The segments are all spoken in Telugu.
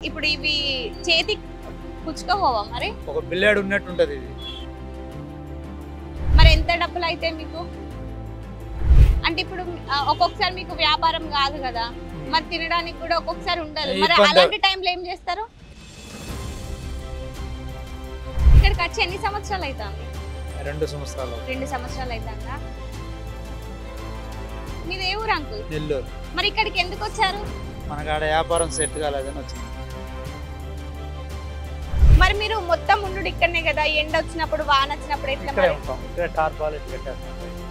ఇప్పుడు ఇవి చేతి పుచ్చుకోవా మరి? ఒక బిల్లాడు ఉన్నట్టు ఉంటది ఇది. మరి ఎంత డబ్బులు అయితే మీకు? అంటే ఇప్పుడు ఒక్కొక్కసారి మీకు వ్యాపారం కాదు కదా, మరి తినడానికి కూడా ఒక్కొక్కసారి ఉండదు. మరి అలాంటి టైంలో ఏం చేస్తారు? ఇక్కడికి వచ్చి ఎన్ని సంవత్సరాలు అవుతుంది? 2 సంవత్సరాలు. 2 సంవత్సరాలు అవుతుందా? మీది ఏ ఊరు అంకుల్? నెల్లూరు. మరి ఇక్కడికి ఎందుకు వచ్చారు? మనకు ఆడ వ్యాపారం సెట్ కాలేదని వచ్చింది. మరి మీరు మొత్తం ఉండు ఇక్కడనే కదా, ఎండ వచ్చినప్పుడు వాన వచ్చినప్పుడు ఎట్లా? ఇక్కడ టార్పాల్ పెట్టేస్తాం.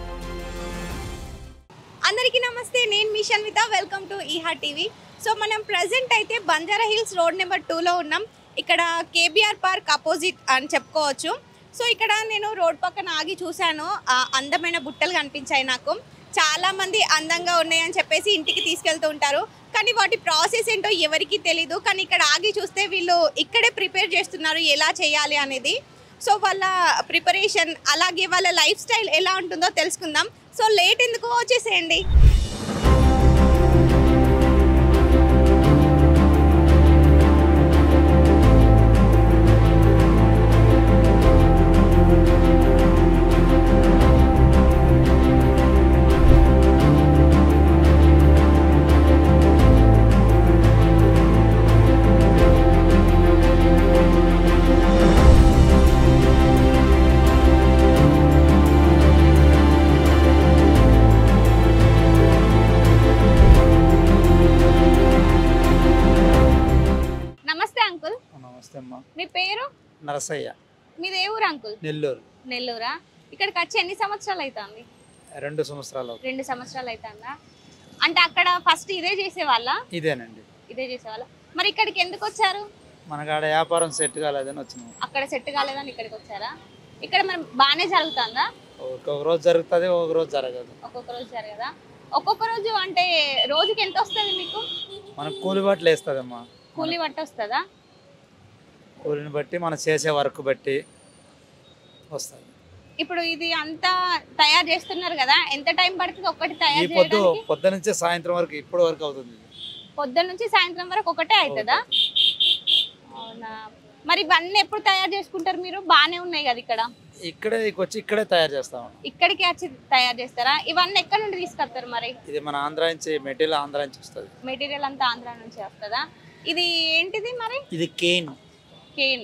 అందరికీ నమస్తే, నేను మీ Shanvitha. Welcome to Eeha TV. So మనం ప్రజెంట్ అయితే బంజారా హిల్స్ రోడ్ నెంబర్ 2లో ఉన్నాం. ఇక్కడ కేబీఆర్ పార్క్ అపోజిట్ అని చెప్పుకోవచ్చు. సో ఇక్కడ నేను రోడ్ పక్కన ఆగి చూశాను, అందమైన బుట్టలు కనిపించాయి నాకు. చాలామంది అందంగా ఉన్నాయని చెప్పేసి ఇంటికి తీసుకెళ్తూ ఉంటారు, కానీ వాటి ప్రాసెస్ ఏంటో ఎవరికి తెలీదు. కానీ ఇక్కడ ఆగి చూస్తే వీళ్ళు ఇక్కడే ప్రిపేర్ చేస్తున్నారు ఎలా చేయాలి అనేది. సో వాళ్ళ ప్రిపరేషన్ అలాగే వాళ్ళ లైఫ్ స్టైల్ ఎలా ఉంటుందో తెలుసుకుందాం. సో లేట్ ఎందుకు, వచ్చేసేయండి. మీ పేరు? నరసయ్య. మీది ఏ ఊరు అంకుల్? నెల్లూరు. నెల్లూరా? ఇక్కడికి వచ్చి ఎన్ని సంవత్సరాలు అవుతుంది? 2 సంవత్సరాలు. 2 సంవత్సరాలు అవుతుందా? అంటే అక్కడ ఫస్ట్ ఇదే చేసేవాళ్ళ? ఇదేనండి. ఇదే చేసేవాళ్ళ. మరి ఇక్కడికి ఎందుకు వచ్చారు? మనకు ఆడ వ్యాపారం సెట్ కాలేదని వచ్చినాం. అక్కడ సెట్ కాలేదని ఇక్కడికి వచ్చారా? ఇక్కడ మరి బాగానే జరుగుతుందా? ఒక్కొక్క రోజు జరుగుతుంది, ఒక్కొక్క రోజు జరగదు. ఒక్కొక్క రోజు జరగదా? ఒక్కొక్క రోజు అంటే రోజుకి ఎంత వస్తుంది మీకు? మనకు కూలి బట్టలు వేస్తుందమ్మా. కూలి బట్ట వస్తుందా? కూలిని బట్టి మనం చేసే వర్క్ బట్టి వస్తుంది. ఇప్పుడు ఇది అంతా తయారు చేస్తున్నారు కదా, ఎంత టైం పడుతుంది ఒకటి తయారు చేయడానికి? పొద్దు నుంచి సాయంత్రం వరకు, ఇప్పుడు వరకు అవుతుంది. పొద్దున్న నుంచి సాయంత్రం వరకు ఒకటే అవుతుందా? అవునా. మరి ఇవన్నీ ఎప్పుడు తయారు చేసుకుంటారు మీరు? బాగానే ఉన్నాయి కదా ఇక్కడ. ఇక్కడే వచ్చి ఇక్కడే తయారు చేస్తాం. ఇక్కడికి వచ్చి తయారు చేస్తారా? ఇవన్నీ ఎక్కడ నుండి తీసుకొస్తారు మరి? ఇది మన ఆంధ్ర నుంచి, మెటీరియల్ ఆంధ్ర నుంచి వస్తుంది. మెటీరియల్ అంతా ఆంధ్ర నుంచి వస్తుందా? ఇది ఏంటిది మరి? ఇది కేన్. కేన్.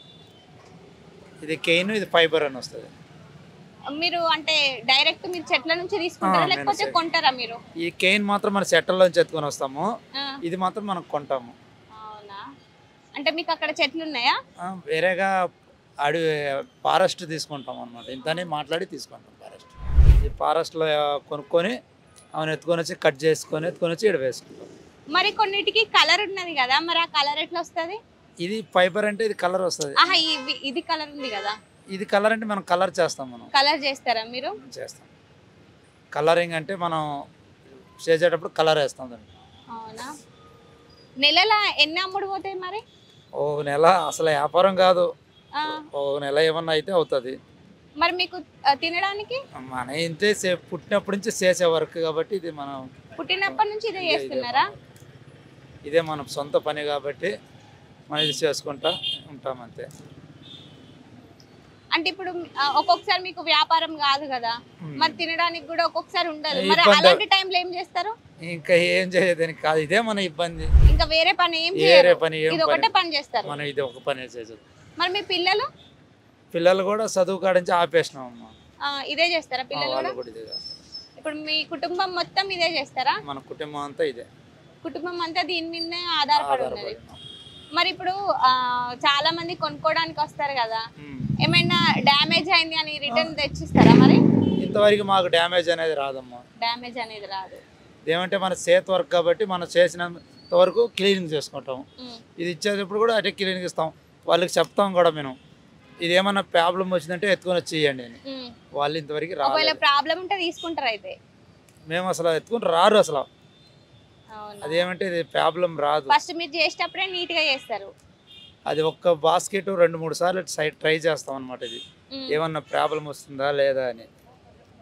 ఇది కేన్, ఇది ఫైబర్ అని వస్తుంది. మీరు అంటే డైరెక్ట్ మీరు చెట్ల నుంచి తీసుకుంటారా లేకపోతే కొంటారా మీరు? ఈ కేన్ మాత్రం మన చెట్లలోంచి ఎత్తుకొని వస్తాము, ఇది మాత్రం మనం కొంటాము. అవునా. అంటే మీకు అక్కడ చెట్లు ఉన్నాయా? వేరేగా అడవి ఫారెస్ట్ తీసుకుంటాం అనమాట. ఇంతనే మాట్లాడి తీసుకుంటాం ఫారెస్ట్. ఈ ఫారెస్ట్లో కొనుక్కొని అవును ఎత్తుకొని వచ్చి కట్ చేసుకొని ఎత్తుకొని వచ్చి ఇక్కడ వేసుకుంటాం. మరి కొన్నిటికి కలర్ ఉన్నది కదా, మరి ఆ కలర్ ఎట్లా వస్తుంది? ఇది ఫైబర్ అంటే ఇది కలర్ వస్తుంది. ఇది కలర్ ఉంది కదా, ఇది కలర్ అంటే మనం కలర్ చేస్తాం. మనం కలర్ చేస్తారా మీరు? చేస్తాం. కలరింగ్ అంటే మనం చేసేటప్పుడు కలర్ వేస్తాం దాన్ని. అవునా. నెలలా ఎన్ని అమ్ముడు పోతాయి మరి? ఓ నెల అసలు వ్యాపారం కాదు, ఓ నెల ఏమన్నా అయితే అవుతుంది. మరి మీకు తినడానికి? మన ఇంతే పుట్టినప్పటి నుంచి చేసే వర్క్ కాబట్టి ఇది మనం పుట్టినప్పటి నుంచి ఇదే చేస్తున్నారా? ఇదే మనం సొంత పని కాబట్టి మనం ఇది చేసుకుంటా ఉంటాం అంతే. అంటే ఇప్పుడు ఒక్కొక్కసారి మీకు వ్యాపారం కాదు కదా, మరి తినడానికి కూడా ఒక్కొక్కసారి ఉండదు. మరి అలాంటి టైంలో ఏం చేస్తారు? ఇంకా ఏం చేయడానికి కాదు, ఇదే మన ఇబ్బంది. ఇంకా వేరే పని ఏం చేయరు, ఇది ఒకటే పని చేస్తారు. మనం ఇది ఒక పని చేసేది. మరి మీ పిల్లలు? పిల్లలు కూడా చదువు కాడించి ఆపేసినాం అమ్మా. ఇదే చేస్తారా పిల్లలు కూడా? ఇప్పుడు మీ కుటుంబం మొత్తం ఇదే చేస్తారా? మన కుటుంబం అంతా ఇదే. కుటుంబం అంతా దీని మీదనే ఆధారపడి ఉన్నది. మరి ఇప్పుడు చాలా మంది కొనుక్కోవడానికి వస్తారు కదా, ఏమైనా డ్యామేజ్ అయింది అని రిటర్న్ తెచ్చిస్తారా? మరి ఇంతవరకు మాకు డ్యామేజ్ అనేది రాదమ్మా. డ్యామేజ్ అనేది రాదు. ఏమంటే మన చేతి వర్క్ కాబట్టి మనం చేసినంత వరకు క్లీనింగ్ చేసుకుంటాం. ఇది ఇచ్చేటప్పుడు కూడా అటే క్లీనింగ్ ఇస్తాం. వాళ్ళకి చెప్తాం కూడా మేము, ఇది ఏమన్నా ప్రాబ్లం వచ్చిందంటే ఎత్తుకొని వచ్చి ఇవ్వండి అని. వాళ్ళు ఇంతవరకు రాలేదు. ప్రాబ్లం ఉంటే తీసుకుంటారు. అయితే మేము అసలు ఎత్తుకుని రారు అసలు. అదేమంటే ఇది ప్రాబ్లం రాదు. ఫస్ట్ మీరు చేసేటప్పుడే నీట్ గా చేస్తారు. అది ఒక్క బాస్కెట్ 2-3 సార్లు ట్రై చేస్తాం అనమాట. ఇది ఏమన్నా ప్రాబ్లం వస్తుందా లేదా అని.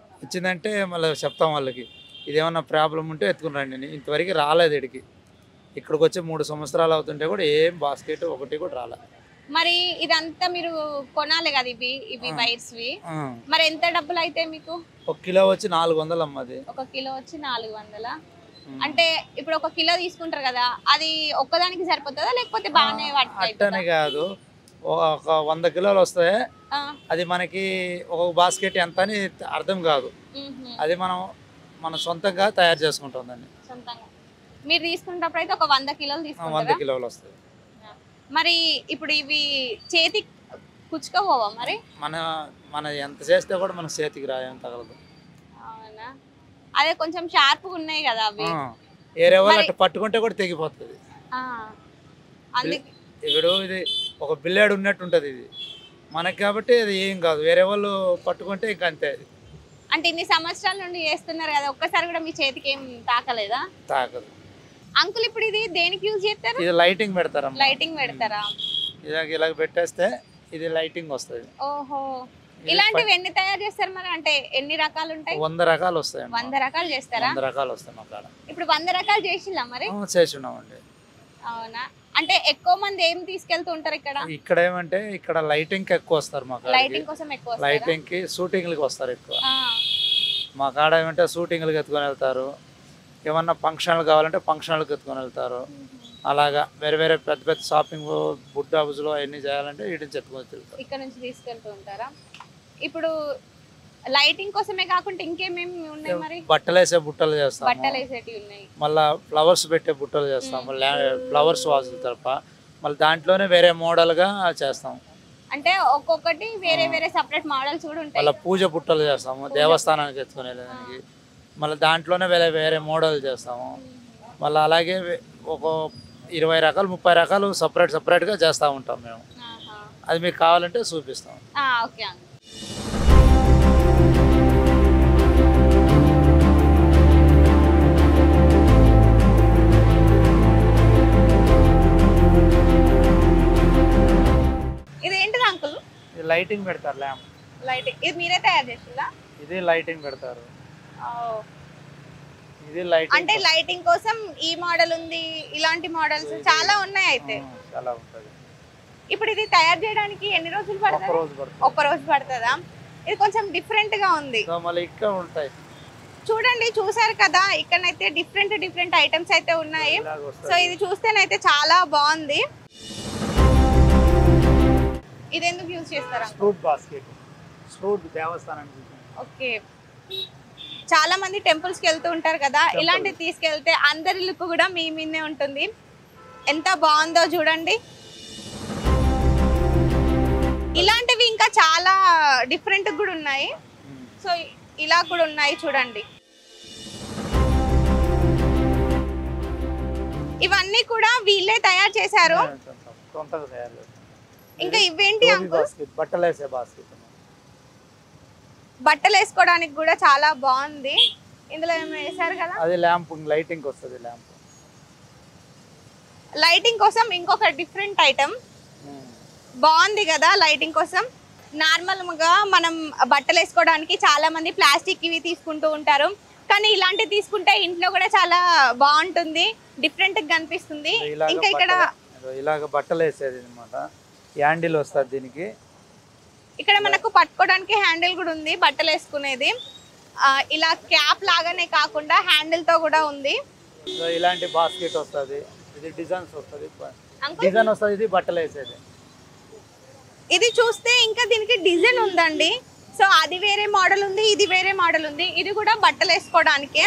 వచ్చిందంటే మళ్ళీ చెప్తాం వాళ్ళకి, ఇది ఏమన్నా ప్రాబ్లం ఉంటే ఎత్తుకుని రండి అని. ఇంతవరకు రాలేదు ఇడికి. ఇక్కడికి వచ్చి 3 సంవత్సరాలు అవుతుంటే కూడా ఏం బాస్కెట్ ఒకటి కూడా రాలే. మరి ఇదంతా మీరు కొనాలి కదా ఇవి వైర్స్వి, మరి ఎంత డబ్బులు అయితే మీకు? 1 కిలో వచ్చి 400 అమ్మది. 1 కిలో వచ్చి 400. అంటే ఇప్పుడు 1 కిలో తీసుకుంటారు కదా, అది ఒక్కదానికి సరిపోతుందా లేకపోతే బాగానే అట్టనే కాదు, ఒక 100 కిలోలు వస్తాయి. అది మనకి ఒక బాస్కెట్ ఎంత అని అర్థం కాదు. అది మనం సొంతంగా తయారు చేసుకుంటాం దాన్ని. సొంతంగా మీరు తీసుకున్నప్పుడు అయితే ఒక 100 కిలోలు తీసుకుంటారా? 100 కిలోలు వస్తాయి. మరి ఇప్పుడు ఇవి చేతి కుచ్చుకోవా మరి? మన ఎంత చేస్తే కూడా మన చేతికి రాయం తగలదు. అవునా? అదే కొంచెం షార్ప్గా ఉన్నాయి కదా అవి, వేరే వాళ్ళు అట్లా పట్టుకుంటే కూడా తెగిపోతుంది. ఇప్పుడు ఇది ఒక బిల్లేడు ఉన్నట్టు ఉంటుంది ఇది మనకి, కాబట్టి అది ఏం కాదు. వేరే వాళ్ళు పట్టుకుంటే ఇంకా అంతే. అంటే ఇన్ని సంవత్సరాల నుండి చేస్తున్నారు కదా, ఒక్కసారి కూడా మీ చేతికి ఏం తాకలేదా? తాకదు. అంకుల్ ఇప్పుడు ఇది దేనికి యూజ్ చేస్తారు? ఇది లైటింగ్ పెడతారా? లైటింగ్ పెడతారా? ఇలా పెట్టేస్తే ఇది లైటింగ్ వస్తుంది. ఓహో, ఇలాంటివి ఎన్ని తయారు చేస్తారు మరి? అంటే ఎన్ని రకాలు ఉంటాయి? 100 రకాలు వస్తాయి. 100 రకాలు చేస్తారా? 100 రకాలు వస్తాయి మా కాడ. ఇప్పుడు 100 రకాలు చేసిల్లా మరి? చేస్తున్నామండి. అవునా? అంటే ఎక్కువ మంది ఏం తీసుకెళ్తూ ఉంటారు ఇక్కడ? ఇక్కడ ఏమంటే ఇక్కడ లైటింగ్ కి ఎక్కువ వస్తారు మా కాడ. లైటింగ్ కోసం ఎక్కువ వస్తారా? లైటింగ్ కి షూటింగ్లకి వస్తారు ఎక్కువ. మా కాడ ఏమంటే షూటింగ్లకి ఎత్తుకొని వెళ్తారు, ఏమన్నా ఫంక్షన్లు కావాలంటే ఫంక్షన్లకు ఎత్తుకొని వెళ్తారు. అలాగా వేరే వేరే పెద్ద పెద్ద షాపింగ్ బుడ్ హౌస్లో అవన్నీ చేయాలంటే వీటి నుంచి ఎత్తుకొని వెళ్తారు. ఇక్కడ నుంచి తీసుకెళ్తూ ఉంటారా? ఇప్పుడు లైటింగ్ కోసమే కాకుండా ఇంకేమేమి ఉన్నాయి మరి? బట్టలు వేసే బుట్టలు చేస్తాం, బట్టలు వేసేటివి ఉన్నాయి, మళ్ళీ ఫ్లవర్స్ పెట్టే బుట్టలు చేస్తాం, ఫ్లవర్స్ వాజుల తరఫ మళ్ళీ దాంట్లోనే వేరే మోడల్గా చేస్తాం. అంటే ఒక్కొక్కటి వేరే వేరే సపరేట్ మోడల్స్ కూడా ఉంటాయి. మళ్ళీ పూజ బుట్టలు చేస్తాము దేవస్థానానికి ఎత్తుకొని వెళ్ళడానికి, మళ్ళీ దాంట్లోనే వేరే వేరే మోడల్ చేస్తాము. మళ్ళీ అలాగే ఒక 20 రకాలు 30 రకాలు సపరేట్గా చేస్తూ ఉంటాం మేము. అది మీకు కావాలంటే చూపిస్తాం. ఓకే. ఇదేంటిది అంకుల్? ఇది లైటింగ్ పెడతారు, ల్యాంప్ లైటింగ్. ఇది మీరే తయారు చేసిందా? ఇది లైటింగ్ పెడతారు. ఇది లైటింగ్. అంటే లైటింగ్ కోసం ఈ మోడల్ ఉంది, ఇలాంటి మోడల్స్ చాలా ఉన్నాయి అయితే. చాలా ఉంటుంది. ఇప్పుడు ఇది తయారు చేయడానికి ఎన్ని రోజులు పడుతుంది? ఒక రోజు పడుతుందా? ఇది కొంచెం డిఫరెంట్ గా ఉంది. మళ్ళీ ఇక్కడ ఉంటాయి చూడండి, చూసారు కదా, ఇక్కడైతే డిఫరెంట్ ఐటమ్స్ అయితే ఉన్నాయి. సో ఇది చూస్తేనైతే చాలా బాగుంది. ఇది ఎందుకు యూజ్ చేస్తారా? ఫ్రూట్ బాస్కెట్, ఫ్రూట్ దేవస్థానానికి. ఓకే, చాలా మంది టెంపుల్స్ కి వెళ్తూ ఉంటారు కదా, ఇలాంటివి తీసుకెళ్తే అందరి లుక్ కూడా మీ మీదే ఉంటుంది. ఎంత బాగుందో చూడండి. ఇలాంటివి ఇంకా చాలా డిఫరెంట్ కూడా ఉన్నాయి. సో ఇలా కూడా ఉన్నాయి చూడండి. ఇవన్నీ కూడా వీళ్ళే తయారు చేశారు. ఇంకా ఇవేంటి అంకుల్? బట్టలు వేసే బాస్కెట్. బట్టలు వేసుకోవడానికి కూడా చాలా బాగుంది. ఇందులో ఏమైనా వేసారు కదా? అది ల్యాంప్, లైటింగ్ వస్తుంది. ల్యాంప్ లైటింగ్ కోసం ఇంకొక డిఫరెంట్ ఐటమ్ బాగుంది కదా. లైటింగ్ కోసం నార్మల్గా మనం బట్టలు వేసుకోవడానికి చాలా మంది ప్లాస్టిక్ ఇవి తీసుకుంటూ ఉంటారు, కానీ ఇలాంటివి తీసుకుంటే ఇంట్లో కూడా చాలా బాగుంటుంది, డిఫరెంట్ గా కనిపిస్తుంది. ఇంకా ఇక్కడ ఇలాగ బట్టలు వేసేది అన్నమాట. హ్యాండిల్ వస్తుంది దీనికి. ఇక్కడ మనకు పట్టుకోవడానికి హ్యాండిల్ కూడా ఉంది బట్టలు వేసుకునేది. ఇలా క్యాప్ లాగానే కాకుండా హ్యాండిల్ తో కూడా ఉంది. ఇలాంటి బాస్కెట్ వస్తుంది. ఇది డిజైన్స్ వస్తుంది, డిజైన్ వస్తుంది. ఇది బట్టలు వేసేది. ఇది చూస్తే ఇంకా దీనికి డిజైన్ ఉందండి. సో అది వేరే మోడల్ ఉంది, ఇది వేరే మోడల్ ఉంది. ఇది కూడా బట్టలు వేసుకోవడానికే.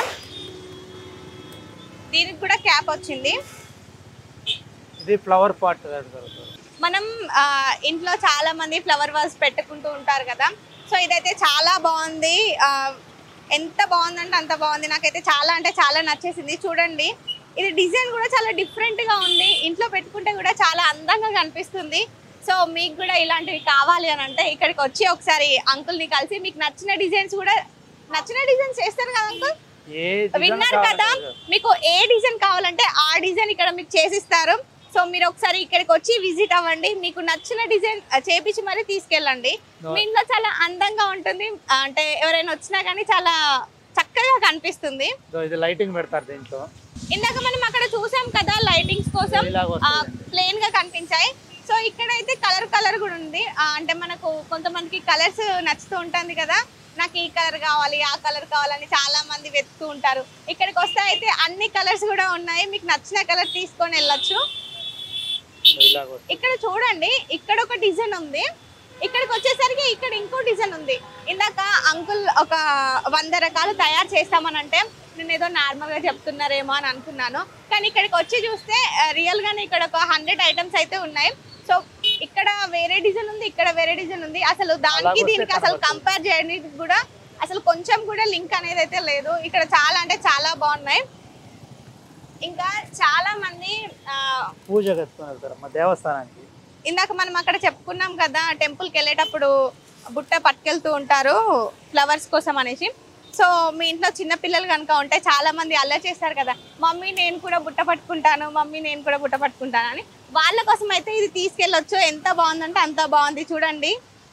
దీనికి కూడా క్యాప్ వచ్చింది. ఇది ఫ్లవర్ పాట్. మనం ఇంట్లో చాలా మంది ఫ్లవర్ వాజ్ పెట్టుకుంటూ ఉంటారు కదా. సో ఇదైతే చాలా బాగుంది. ఎంత బాగుందంటే అంత బాగుంది. నాకైతే చాలా అంటే చాలా నచ్చేసింది. చూడండి, ఇది డిజైన్ కూడా చాలా డిఫరెంట్గా ఉంది. ఇంట్లో పెట్టుకుంటే కూడా చాలా అందంగా కనిపిస్తుంది. సో మీకు కూడా ఇలాంటివి కావాలి అని అంటే ఇక్కడికి వచ్చి ఒకసారి అంకుల్ని కలిసి మీకు నచ్చిన డిజైన్స్ చేస్తారు కదా అంకుల్. విన్నారు కదా, మీకు ఏ డిజైన్ కావాలంటే ఆ డిజైన్ ఇక్కడ మీకు చేసిస్తారు. సో మీరు ఒకసారి ఇక్కడికి వచ్చి విజిట్ అవ్వండి. మీకు నచ్చిన డిజైన్ చేపించి మరీ తీసుకెళ్ళండి. మీ ఇంట్లో చాలా అందంగా ఉంటుంది. అంటే ఎవరైనా వచ్చినా కానీ చాలా చక్కగా కనిపిస్తుంది. ఇది లైటింగ్ పెడతారు దీంట్లో. ఇందాక మనం అక్కడ చూసాం కదా లైటింగ్స్ కోసం ఇలాగ వస్తాయండి. ప్లెయిన్ గా కనిపించాయి. సో ఇక్కడైతే కలర్ కలర్ కూడా ఉంది. అంటే మనకు కొంతమందికి కలర్స్ నచ్చుతూ ఉంటుంది కదా, నాకు ఈ కలర్ కావాలి ఆ కలర్ కావాలని చాలా మంది వెతుకుతూ ఉంటారు. ఇక్కడికి వస్తే అయితే అన్ని కలర్స్ కూడా ఉన్నాయి, మీకు నచ్చిన కలర్ తీసుకొని వెళ్ళొచ్చు. ఇలాగ వస్తాయి. ఇక్కడ చూడండి, ఇక్కడ ఒక డిజైన్ ఉంది, ఇక్కడికి వచ్చేసరికి ఇక్కడ ఇంకో డిజైన్ ఉంది. ఇందాక అంకుల్ ఒక 100 రకాలు తయారు చేస్తామని అంటే నేను ఏదో నార్మల్ గా చెప్తున్నారేమో అని అనుకున్నాను, కానీ ఇక్కడికి వచ్చి చూస్తే రియల్ గానే ఇక్కడ ఒక 100 ఐటమ్స్ అయితే ఉన్నాయి. సో ఇక్కడ వేరే డిజైన్ ఉంది, ఇక్కడ వేరే డిజైన్ ఉంది. అసలు దానికి దీనికి అసలు కంపేర్ చేయడానికి కూడా అసలు కొంచెం కూడా లింక్ అనేది అయితే లేదు. ఇక్కడ చాలా అంటే చాలా బాగున్నాయి. ఇంకా చాలా మంది పూజ కట్టుకొని వెళ్తారమ్మా దేవస్థానానికి. ఇందాక మనం అక్కడ చెప్పుకున్నాం కదా, టెంపుల్కి వెళ్ళేటప్పుడు బుట్ట పట్టుకెళ్తూ ఉంటారు ఫ్లవర్స్ కోసం అనేసి. సో మీ ఇంట్లో చిన్న పిల్లలు కనుక ఉంటే చాలా మంది అల్లరి చేస్తారు కదా, మమ్మీ నేను కూడా బుట్ట పట్టుకుంటాను, మమ్మీ నేను కూడా బుట్ట పట్టుకుంటాను అని. వాళ్ళ కోసం అయితే ఇది తీసుకెళ్ళొచ్చు. ఎంత బాగుందంటే అంత బాగుంది, చూడండి.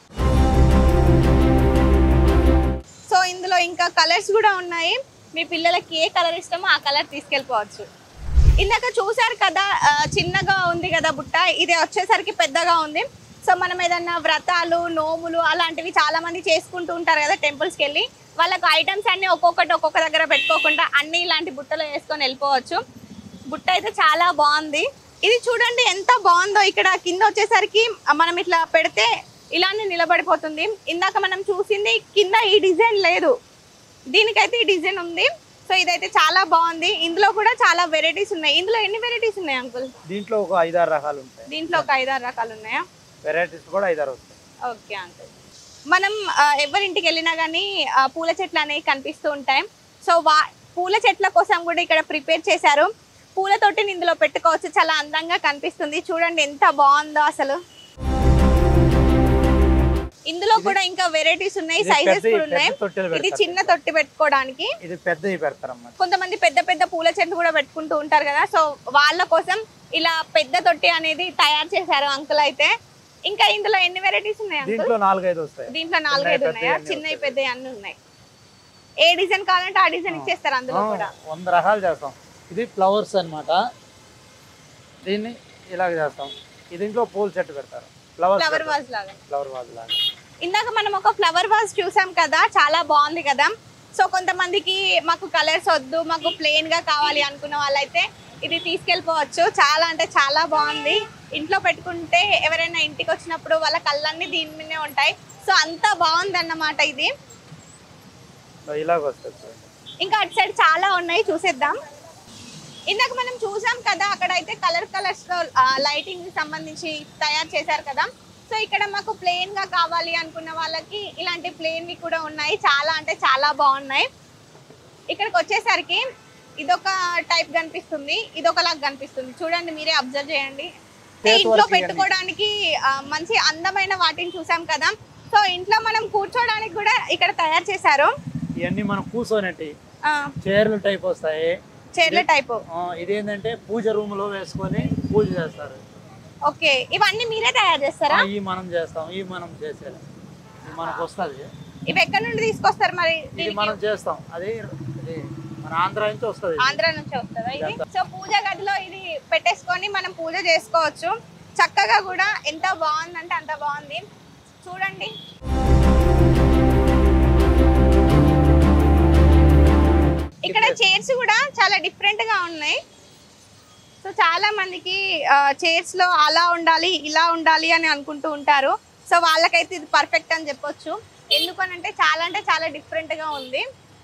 సో ఇందులో ఇంకా కలర్స్ కూడా ఉన్నాయి, మీ పిల్లలకి ఏ కలర్ ఇష్టమో ఆ కలర్ తీసుకెళ్ళిపోవచ్చు. ఇందాక చూసారు కదా చిన్నగా ఉంది కదా బుట్ట, ఇది వచ్చేసరికి పెద్దగా ఉంది. సో మనం ఏదన్నా వ్రతాలు నోములు అలాంటివి చాలా మంది చేసుకుంటూ ఉంటారు కదా టెంపుల్స్కి వెళ్ళి, వాళ్ళకు ఐటమ్స్ అన్ని ఒక్కొక్కటి ఒక్కొక్క దగ్గర పెట్టుకోకుండా అన్ని ఇలాంటి బుట్టలో వేసుకొని వెళ్ళిపోవచ్చు. బుట్ట అయితే చాలా బాగుంది. ఇది చూడండి ఎంత బాగుందో. ఇక్కడ కింద వచ్చేసరికి మనం ఇట్లా పెడితే ఇలానే నిలబడిపోతుంది. ఇందాక మనం చూసింది కింద ఈ డిజైన్ లేదు, దీనికైతే ఈ డిజైన్ ఉంది. సో ఇదైతే చాలా బాగుంది. ఇందులో కూడా చాలా వెరైటీస్ ఉన్నాయి. ఇందులో ఎన్ని వెరైటీస్ ఉన్నాయి అంకుల్? దీంట్లో ఒక 5-6 రకాలు ఉంటాయి. దీంట్లో ఒక 5-6 రకాలు ఉన్నాయా? వెరైటీస్ కూడా 5-6 వస్తాయి. Okay uncle. మనం ఎవరింటికి వెళ్ళినా కానీ పూల చెట్లు అనేవి కనిపిస్తూ ఉంటాయి. సో పూల చెట్ల కోసం కూడా ఇక్కడ ప్రిపేర్ చేశారు. పూల తొట్టిని ఇందులో పెట్టుకోవచ్చు, చాలా అందంగా కనిపిస్తుంది. చూడండి ఎంత బాగుందో అసలు. ఇందులో కూడా ఇంకా వెరైటీస్ ఉన్నాయి, సైజెస్ కూడా ఉన్నాయి. ఇది చిన్న తొట్టి పెట్టుకోవడానికి, ఇది పెద్దవి పెడతారమ్మా. కొంతమంది పెద్ద పెద్ద పూల చెట్లు కూడా పెట్టుకుంటూ ఉంటారు కదా, సో వాళ్ళ కోసం ఇలా పెద్ద తొట్టి అనేది తయారు చేశారు అంకుల్ అయితే. ఇంకా ఇందులో ఎన్ని వెరైటీస్ ఉన్నాయి అంకుల్? దీంట్లో 4-5 వస్తాయి. దీంట్లో 4-5 ఉన్నాయా? చిన్నవి పెద్దవి అన్ని ఉన్నాయి. ఏ డిజైన్ కావాలంటే ఆ డిజైన్ ఇచ్చేస్తారు అందులో కూడా. 100 రకాలు చేస్తాం. ఇది ఫ్లవర్స్ అన్నమాట, దీన్ని ఇలాగ చేస్తాం. దీంట్లో పూల చెట్టు పెడతారు, ఫ్లవర్ వాజ్ లాగా. ఫ్లవర్ వాజ్ లాగా. ఇందాక మనం ఒక ఫ్లవర్ వాజ్ చూసాం కదా, చాలా బాగుంది కదా. సో కొంతమందికి మాకు కలర్స్ వద్దు, మాకు ప్లెయిన్ గా కావాలి అనుకున్న వాళ్ళైతే ఇది తీసుకెళ్ళిపోవచ్చు. చాలా అంటే చాలా బాగుంది. ఇంట్లో పెట్టుకుంటే ఎవరైనా ఇంటికి వచ్చినప్పుడు వాళ్ళ కళ్ళన్నీ దీని మీదే ఉంటాయి. సో అంత బాగుంది అన్నమాట ఇది. ఇలాగ వస్తుంది. ఇంకా అటు సైడ్ చాలా ఉన్నాయి, చూసేద్దాం. ఇందాక మనం చూసాం కదా, అక్కడ అయితే కలర్స్ తో లైటింగ్ సంబంధించి తయారు చేశారు కదా. సో ఇక్కడ మాకు ప్లెయిన్ గా కావాలి అనుకున్న వాళ్ళకి ఇలాంటి ప్లెయిన్వి కూడా ఉన్నాయి. చాలా అంటే చాలా బాగున్నాయి. ఇక్కడికి వచ్చేసరికి ఇదొక టైప్ కనిపిస్తుంది, ఇదొకలాగా కనిపిస్తుంది. చూడండి, మీరే అబ్జర్వ్ చేయండి. ఇంట్లో పెట్టుకోవడానికి మంచి అందమైన వాటిని చూసాం కదా. సో ఇంట్లో మనం కూర్చోడానికి కూడా ఇక్కడ తయారు చేశారు. ఇవన్నీ మనం కూర్చోనట్టు చైర్లు టైప్ వస్తాయి. చైర్ల టైప్. ఇదేంటంటే పూజ రూమ్ లో వేసుకొని పూజ చేస్తారు. ఓకే, ఇవన్నీ మీరే తయారు చేస్తారా? ఇవి మనం చేస్తాం, ఇవి మనం చేసేది మనకు వస్తుంది. ఇవి ఎక్కడి నుండి తీసుకొస్తారు మరి? ఇది మనం చేస్తాం, అది మన ఆంధ్ర నుంచి వస్తుంది. ఆంధ్ర నుంచి వస్తుందా ఇది? సో పూజ గదిలో ఇది పెట్టేసుకొని మనం పూజ చేసుకోవచ్చు చక్కగా కూడా. ఎంత బాగుందంటే అంత బాగుంది, చూడండి. ఇక్కడ చైర్స్ కూడా చాలా డిఫరెంట్ గా ఉన్నాయి. సో చాలా మందికి చైర్స్ లో అలా ఉండాలి ఇలా ఉండాలి అని అనుకుంటూ ఉంటారు. సో వాళ్ళకైతే ఇది పర్ఫెక్ట్ అని చెప్పొచ్చు. ఎందుకనంటే చాలా డిఫరెంట్ గా ఉంది.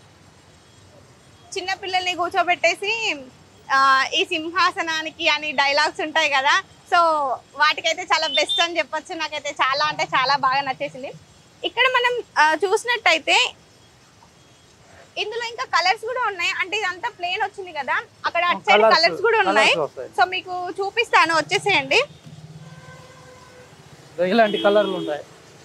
చిన్న పిల్లల్ని కూర్చోబెట్టేసి ఈ సింహాసనానికి అని డైలాగ్స్ ఉంటాయి కదా, సో వాటికైతే చాలా బెస్ట్ అని చెప్పొచ్చు. నాకైతే చాలా అంటే చాలా బాగా నచ్చేసింది. ఇక్కడ మనం చూసినట్టయితే ఇందులో ఇంకా కలర్స్ కూడా ఉన్నాయి. అంటే ఇదంతా ప్లేన్ వచ్చింది కదా, అక్కడ అటు సైడ్ కలర్స్ కూడా ఉన్నాయి. సో మీకు చూపిస్తాను, వచ్చేసేయండి. ఇలాంటి కలర్లు ఉంటాయి.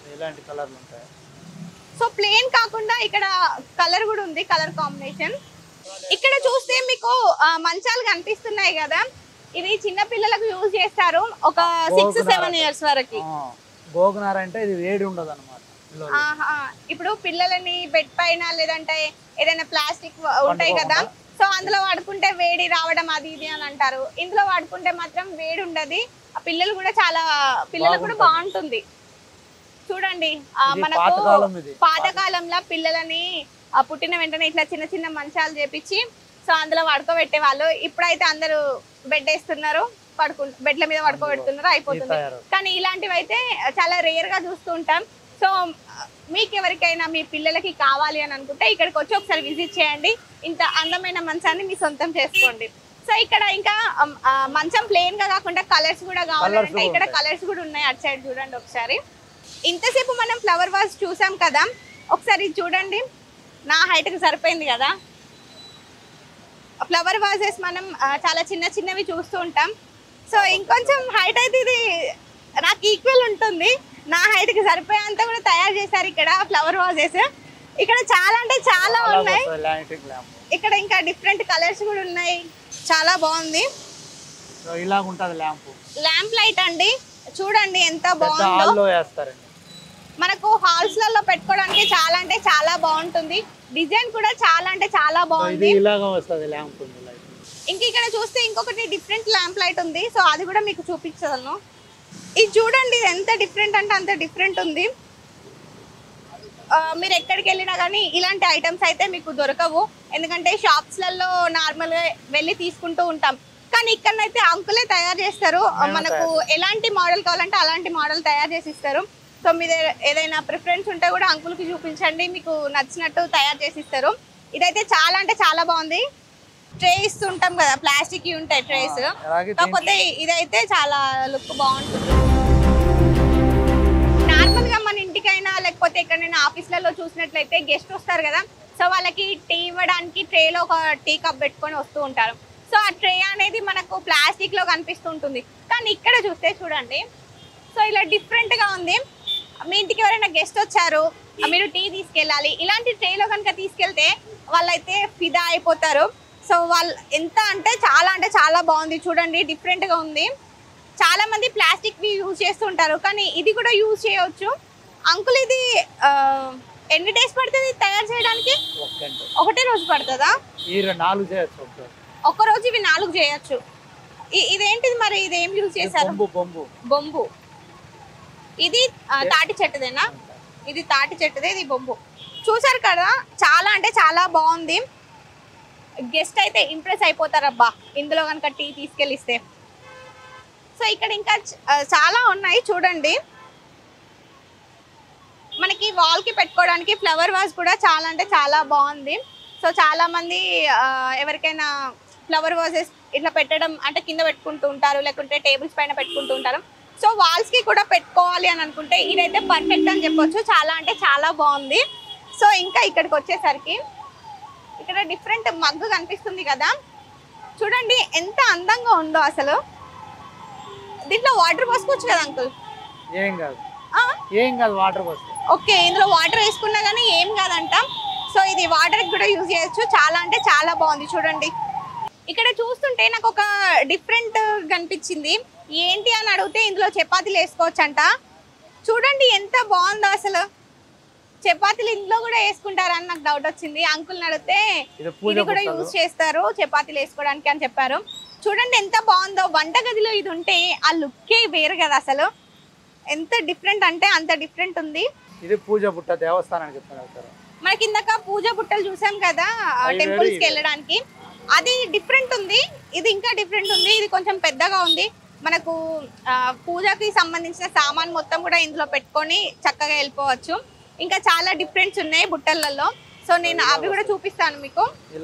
సో ప్లేన్ కాకుండా ఇక్కడ కలర్ కూడా ఉంది, కలర్ కాంబినేషన్. ఇక్కడ చూస్తే మీకు మంచాలు కనిపిస్తున్నాయి కదా, ఇవి చిన్న పిల్లలకు యూజ్ చేస్తారు ఒక 6-7 ఇయర్స్ వరకు. గోగునార అంటే ఇది వేడి ఉండదు అన్నమాట. ఇప్పుడు పిల్లలని బెడ్ పైన లేదంటే ఏదైనా ప్లాస్టిక్ ఉంటాయి కదా, సో అందులో వాడుకుంటే వేడి రావడం అది ఇది అని అంటారు. ఇందులో వాడుకుంటే మాత్రం వేడి ఉండదు. ఆ పిల్లలు కూడా చాలా పిల్లలకు కూడా బాగుంటుంది. చూడండి మనకు పాతకాలంలో పిల్లలని పుట్టిన వెంటనే ఇట్లా చిన్న చిన్న మంచాలు చేపించి సో అందులో పడుకోబెట్టే వాళ్ళు. ఇప్పుడైతే అందరూ బెడ్ వేస్తున్నారు, బెడ్ల మీద పడుకోబెడుతున్నారు, అయిపోతుంది. కానీ ఇలాంటివి అయితే చాలా రేర్ గా చూస్తూ ఉంటాం. సో మీకు ఎవరికైనా మీ పిల్లలకి కావాలి అని అనుకుంటే ఇక్కడికి వచ్చి ఒకసారి విజిట్ చేయండి. ఇంత అందమైన మంచాన్ని మీ సొంతం చేసుకోండి. సో ఇక్కడ ఇంకా మంచం ప్లెయిన్ గా కాకుండా కలర్స్ కూడా కావాలంటే ఇక్కడ కలర్స్ కూడా ఉన్నాయి. అటు సైడ్ చూడండి ఒకసారి. ఇంతసేపు మనం ఫ్లవర్ వాజ్ చూసాం కదా, ఒకసారి చూడండి. నా హైట్ కి సరిపోయింది కదా. ఫ్లవర్ వాజెస్ మనం చాలా చిన్న చిన్నవి చూస్తూ ఉంటాం. సో ఇంకొంచెం హైట్ అయితే ఇది నాకు ఈక్వల్ ఉంటుంది. నా హైట్ కి సరిపోయేంత కూడా తయారు చేశారు ఇక్కడ ఫ్లవర్ వాజెస్. ఇక్కడ చాలా అంటే చాలా ఉన్నాయి. ఇక్కడ ఇంకా డిఫరెంట్ కలర్స్ కూడా ఉన్నాయి. చాలా బాగుంది. ల్యాంప్ లైట్ అండి, చూడండి ఎంత బాగుందో. మనకు హాల్స్ లలో పెట్టుకోవడానికి చాలా అంటే చాలా బాగుంటుంది. డిజైన్ కూడా చాలా అంటే చాలా బాగుంది. ఇంక ఇక్కడ చూస్తే ఇంకొకటి డిఫరెంట్ ల్యాంప్ లైట్ ఉంది. సో అది కూడా మీకు చూపించగలను. ఇది చూడండి, ఇది ఎంత డిఫరెంట్ అంటే అంత డిఫరెంట్ ఉంది. మీరు ఎక్కడికి వెళ్ళినా కానీ ఇలాంటి ఐటమ్స్ అయితే మీకు దొరకవు. ఎందుకంటే షాప్స్లలో నార్మల్గా వెళ్ళి తీసుకుంటూ ఉంటాం. కానీ ఇక్కడనైతే అంకులే తయారు చేస్తారు. మనకు ఎలాంటి మోడల్ కావాలంటే అలాంటి మోడల్ తయారు చేసి ఇస్తారు. సో మీరు ఏదైనా ప్రిఫరెన్స్ ఉంటే కూడా అంకుల్కి చూపించండి, మీకు నచ్చినట్టు తయారు చేసి ఇస్తారు. ఇదైతే చాలా అంటే చాలా బాగుంది. ట్రే ఇస్తుంటాం కదా, ప్లాస్టిక్ ఉంటాయి ట్రేస్, కాకపోతే ఇదైతే చాలా లుక్ బాగుంటుంది. నార్మల్ గా మన ఇంటికైనా లేకపోతే ఎక్కడైనా ఆఫీస్లలో చూసినట్లయితే గెస్ట్ వస్తారు కదా, సో వాళ్ళకి టీ ఇవ్వడానికి ట్రేలో ఒక టీ కప్ పెట్టుకొని వస్తూ ఉంటారు. సో ఆ ట్రే అనేది మనకు ప్లాస్టిక్ లో కనిపిస్తుంటుంది. కానీ ఇక్కడ చూస్తే చూడండి, సో ఇలా డిఫరెంట్ గా ఉంది. మీ ఇంటికి ఎవరైనా గెస్ట్ వచ్చారు, మీరు టీ తీసుకెళ్ళాలి, ఇలాంటి ట్రేలో కనుక తీసుకెళ్తే వాళ్ళైతే ఫిదా అయిపోతారు. సో వాళ్ళు ఎంత అంటే చాలా బాగుంది. చూడండి, డిఫరెంట్ గా ఉంది. చాలా మంది ప్లాస్టిక్ యూజ్ చేస్తుంటారు, కానీ ఇది కూడా యూజ్ చేయవచ్చు. అంకుల్ ఇది ఎన్ని డేస్ పడుతుంది తయారు చేయడానికి? ఒకటే రోజు పడుతుందా? ఒక రోజు ఇవి 4 చేయొచ్చు. ఇదేంటిది మరి, ఇది ఏం యూజ్ చేశారు? బొంబు. ఇది తాటి చెట్టుదేనా? ఇది తాటి చెట్టుదే, ఇది బొంబు. చూసారు కదా, చాలా అంటే చాలా బాగుంది. గెస్ట్ అయితే ఇంప్రెస్ అయిపోతారబ్బా ఇందులో కనుక టీ తీసుకెళ్ళిస్తే. సో ఇక్కడ ఇంకా చాలా ఉన్నాయి చూడండి. మనకి వాల్ కి పెట్టుకోవడానికి ఫ్లవర్ వాజ్ కూడా చాలా అంటే చాలా బాగుంది. సో చాలా మంది ఎవరికైనా ఫ్లవర్ వాజెస్ ఇట్లా పెట్టడం అంటే కింద పెట్టుకుంటూ ఉంటారు, లేకుంటే టేబుల్స్ పైన పెట్టుకుంటూ ఉంటారు. సో వాల్స్ కి కూడా పెట్టుకోవాలి అని అనుకుంటే ఇదైతే పర్ఫెక్ట్ అని చెప్పొచ్చు. చాలా అంటే చాలా బాగుంది. సో ఇంకా ఇక్కడికి వచ్చేసరికి ఇక్కడ డిఫరెంట్ మగ్గు కనిపిస్తుంది కదా, చూడండి ఎంత అందంగా ఉందో అసలు. దీంట్లో వాటర్ పోసుకోవచ్చు కదా అంకుల్? ఏం కాదు వాటర్ పోసుకో. ఓకే, ఇందులో వాటర్ వేసుకున్నా కానీ ఏం కాదంట. సో ఇది వాటర్ కూడా యూజ్ చేయొచ్చు. చాలా అంటే చాలా బాగుంది. చూడండి, ఇక్కడ చూస్తుంటే నాకు ఒక డిఫరెంట్ కనిపించింది. ఏంటి అని అడిగితే ఇందులో చపాతీలు వేసుకోవచ్చు అంట. చూడండి ఎంత బాగుందో అసలు. చపాతీలు ఇంట్లో కూడా వేసుకుంటారని నాకు డౌట్ వచ్చింది. అంకుల్ని అడిగితే ఇది కూడా యూజ్ చేస్తారు చపాతీలు వేసుకోవడానికి అని చెప్పారు. చూడండి ఎంత బాగుందో. వంటగదిలో ఇది ఉంటే ఆ లుక్కే వేరు కదా అసలు. ఎంత డిఫరెంట్ అంటే అంత డిఫరెంట్ ఉంది. ఇది పూజ బుట్ట దేవస్థానానికి మనకి ఇందాక పూజ బుట్టలు చూసాం కదా టెంపుల్స్ కి వెళ్ళడానికి, అది డిఫరెంట్ ఉంది. ఇది ఇంకా డిఫరెంట్ ఉంది. ఇది కొంచెం పెద్దగా ఉంది. మనకు పూజకి సంబంధించిన సామాన్ మొత్తం కూడా ఇందులో పెట్టుకొని చక్కగా వెళ్ళిపోవచ్చు. ఇంకా చాలా డిఫరెంట్స్ ఉన్నాయి బుట్టలలో. సో నేను అవి కూడా చూపిస్తాను మీకు.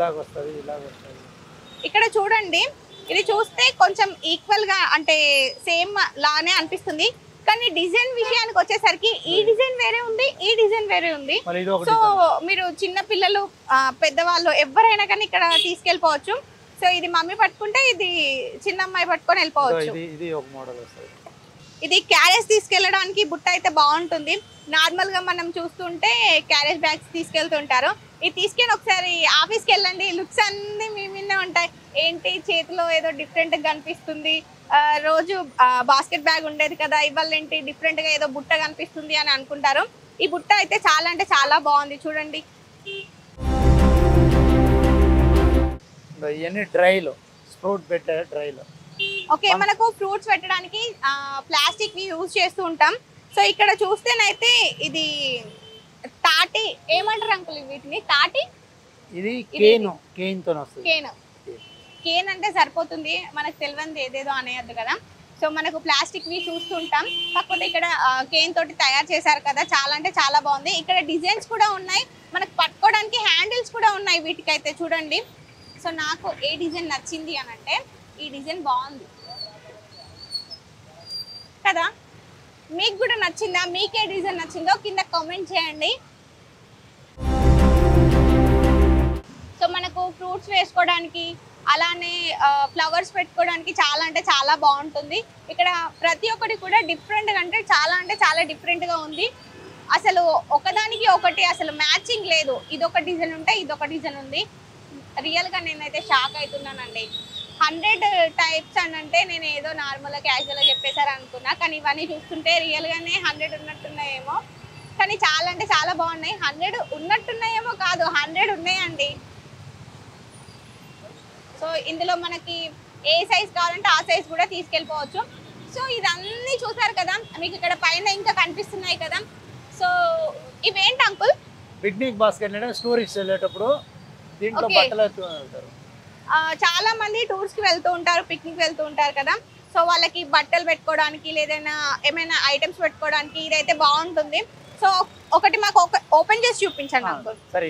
ఇక్కడ చూడండి, ఇది చూస్తే కొంచెం ఈక్వల్ గా అంటే సేమ్ లానే అనిపిస్తుంది. కానీ డిజైన్ విషయానికి వచ్చేసరికి ఈ డిజైన్ వేరే ఉంది, ఈ డిజైన్ వేరే ఉంది. సో మీరు చిన్న పిల్లలు పెద్దవాళ్ళు ఎవరైనా కానీ ఇక్కడ తీసుకెళ్ళిపోవచ్చు. సో ఇది మమ్మీ పట్టుకుంటే ఇది చిన్న అమ్మాయి పట్టుకొని వెళ్ళిపోవచ్చు. ఇది క్యారేజ్ తీసుకెళ్ళడానికి బుట్ట అయితే బాగుంటుంది. నార్మల్ గా మనం చూస్తుంటే క్యారేజ్ బ్యాగ్స్ తీసుకెళ్తుంటారు. ఇది తీసుకెళ్ళి ఒకసారి ఆఫీస్కి వెళ్ళండి, లుక్స్ అన్ని మీ మీదే ఉంటాయి. ఏంటి చేతిలో ఏదో డిఫరెంట్ గా కనిపిస్తుంది, రోజు బాస్కెట్ బ్యాగ్ ఉండేది కదా, ఇవాళ ఏంటి డిఫరెంట్ గా ఏదో బుట్ట కనిపిస్తుంది అని అనుకుంటారు. ఈ బుట్ట అయితే చాలా అంటే చాలా బాగుంది. చూడండి, ఇవన్నీ డ్రైలు, ఫ్రూట్ పెట్టే డ్రైలు. ఓకే, మనకు ఫ్రూట్స్ పెట్టడానికి ప్లాస్టిక్ ని యూజ్ చేస్తూ ఉంటాం. సో ఇక్కడ చూస్తేనైతే ఇది తాటి ఏమంటారు అంకుల్ వీటిని? తాటి, ఇది కేన్తో వస్తుంది. కేన్ అంటే సరిపోతుంది, మనకు తెలియదు ఏదేదో అనేయద్దు కదా. సో మనకు ప్లాస్టిక్ ని చూస్తుంటాం, కాకపోతే ఇక్కడ కేన్ తోటి తయారు చేశారు కదా, చాలా అంటే చాలా బాగుంది. ఇక్కడ డిజైన్స్ కూడా ఉన్నాయి, మనకు పట్టుకోవడానికి హ్యాండిల్స్ కూడా ఉన్నాయి వీటికైతే చూడండి. సో నాకు ఏ డిజైన్ నచ్చింది అని అంటే ఈ డిజైన్ బాగుంది కదా. మీకు కూడా నచ్చిందా? మీకే డిజైన్ నచ్చిందో కింద కామెంట్ చేయండి. సో మనకు ఫ్రూట్స్ వేసుకోవడానికి అలానే ఫ్లవర్స్ పెట్టుకోవడానికి చాలా అంటే చాలా బాగుంటుంది. ఇక్కడ ప్రతి ఒక్కటి కూడా డిఫరెంట్గా అంటే చాలా డిఫరెంట్గా ఉంది. అసలు ఒకదానికి ఒకటి అసలు మ్యాచింగ్ లేదు. ఇదొక డిజైన్ ఉంటే ఇదొక డిజైన్ ఉంది. రియల్గా నేనైతే షాక్ అవుతున్నానండి. 100 టైప్స్ అని అంటే నేను ఏదో నార్మల్గా క్యాజువల్గా చెప్పేశారు అనుకున్నా, కానీ ఇవన్నీ చూస్తుంటే రియల్గానే 100 ఉన్నట్టున్నాయేమో. కానీ చాలా అంటే చాలా బాగున్నాయి. 100 ఉన్నట్టున్నాయేమో కాదు, 100 ఉన్నాయండి. సో ఇందులో మనకి ఏ సైజ్ కావాలంటే ఆ సైజ్ కూడా తీసుకెళ్ళిపోవచ్చు. సో ఇదన్నీ చూసారు కదా, మీకు ఇక్కడ పైన ఇంకా కనిపిస్తున్నాయి కదా. సో ఇవేంటి అంకుల్? పిక్నిక్ బాస్కెట్ అంటే స్టోరేజ్ వెళ్ళేటప్పుడు దీంట్లో బట్టలు వెళ్తారు. చాలా మంది టూర్స్ కి వెళ్తూ ఉంటారు, పిక్నిక్ వెళ్తూ ఉంటారు కదా. సో వాళ్ళకి బట్టలు పెట్టుకోవడానికి లేదైనా ఏమైనా ఐటమ్స్ పెట్టుకోవడానికి ఇదైతే బాగుంటుంది. సో ఒకటి మాకు ఓపెన్ చేసి చూపించండి అంకుల్. సరే,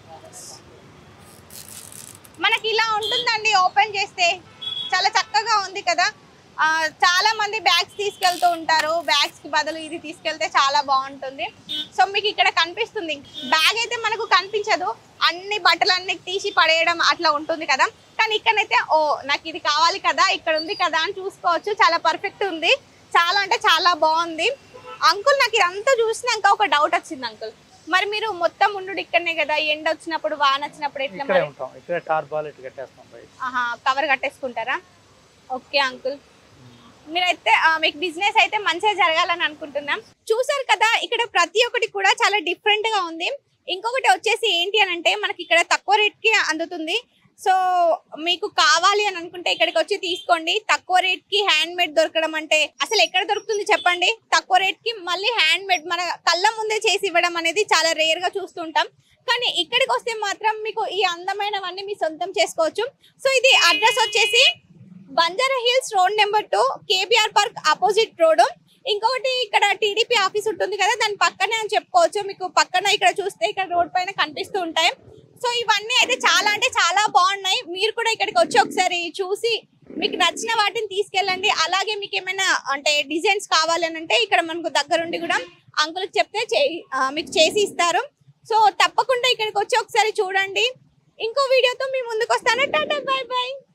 మనకి ఇలా ఉంటుందండి, ఓపెన్ చేస్తే చాలా చక్కగా ఉంది కదా. చాలా మంది బ్యాగ్స్ తీసుకెళ్తూ ఉంటారు, బ్యాగ్స్ కి బదులు ఇది తీసుకెళ్తే చాలా బాగుంటుంది. సో మీకు ఇక్కడ కనిపిస్తుంది, బ్యాగ్ అయితే మనకు కనిపించదు, అన్ని బట్టలన్నీ తీసి పడేయడం అట్లా ఉంటుంది కదా. కానీ ఇక్కడైతే నాకు ఇది కావాలి కదా, ఇక్కడ ఉంది కదా అని చూసుకోవచ్చు. చాలా పర్ఫెక్ట్ ఉంది, చాలా అంటే చాలా బాగుంది. అంకుల్ నాకు ఇదంతా చూసినాక ఒక డౌట్ వచ్చింది అంకుల్, మరి మీరు మొత్తం ఉండు ఇక్కడనే కదా, ఎండ వచ్చినప్పుడు వాన వచ్చినప్పుడు ఎట్లా? కవర్ కట్టేసుకుంటారా? ఓకే అంకుల్, మీరైతే మీకు బిజినెస్ అయితే మంచిగా జరగాలని అనుకుంటున్నాం. చూసారు కదా, ఇక్కడ ప్రతి ఒక్కటి కూడా చాలా డిఫరెంట్ గా ఉంది. ఇంకొకటి వచ్చేసి ఏంటి అని అంటే మనకి ఇక్కడ తక్కువ రేట్ కి అందుతుంది. సో మీకు కావాలి అని అనుకుంటే ఇక్కడికి వచ్చి తీసుకోండి. తక్కువ రేట్ కి హ్యాండ్ మేడ్ దొరకడం అంటే అసలు ఎక్కడ దొరుకుతుంది చెప్పండి? తక్కువ రేట్ కి మళ్ళీ హ్యాండ్ మేడ్ మన కళ్ళ ముందే చేసి ఇవ్వడం అనేది చాలా రేర్ గా చూస్తుంటాం. కానీ ఇక్కడికి వస్తే మాత్రం మీకు ఈ అందమైనవన్నీ మీ సొంతం చేసుకోవచ్చు. సో ఇది అడ్రస్ వచ్చేసి Banjara hills road number 2, KBR park opposite road. ఇంకొకటి ఇక్కడ టీడీపీ ఆఫీస్ ఉంటుంది కదా, దాని పక్కనే అని చెప్పుకోవచ్చు. మీకు పక్కన ఇక్కడ చూస్తే ఇక్కడ రోడ్ పైన కనిపిస్తూ ఉంటాయి. సో ఇవన్నీ అయితే చాలా అంటే చాలా బాగున్నాయి. మీరు కూడా ఇక్కడికి వచ్చి ఒకసారి చూసి మీకు నచ్చిన వాటిని తీసుకెళ్ళండి. అలాగే మీకు ఏమైనా అంటే డిజైన్స్ కావాలని అంటే ఇక్కడ మనకు దగ్గరుండి కూడా అంకుల్కి చెప్తే మీకు చేసి ఇస్తారు. సో తప్పకుండా ఇక్కడికి వచ్చి ఒకసారి చూడండి. ఇంకో వీడియోతో మీ ముందుకు వస్తాను. Tata, bye by.